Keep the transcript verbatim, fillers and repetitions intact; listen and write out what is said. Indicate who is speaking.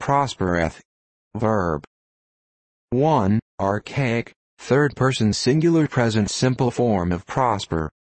Speaker 1: prospereth. Verb. one. Archaic, third-person singular present simple form of prosper.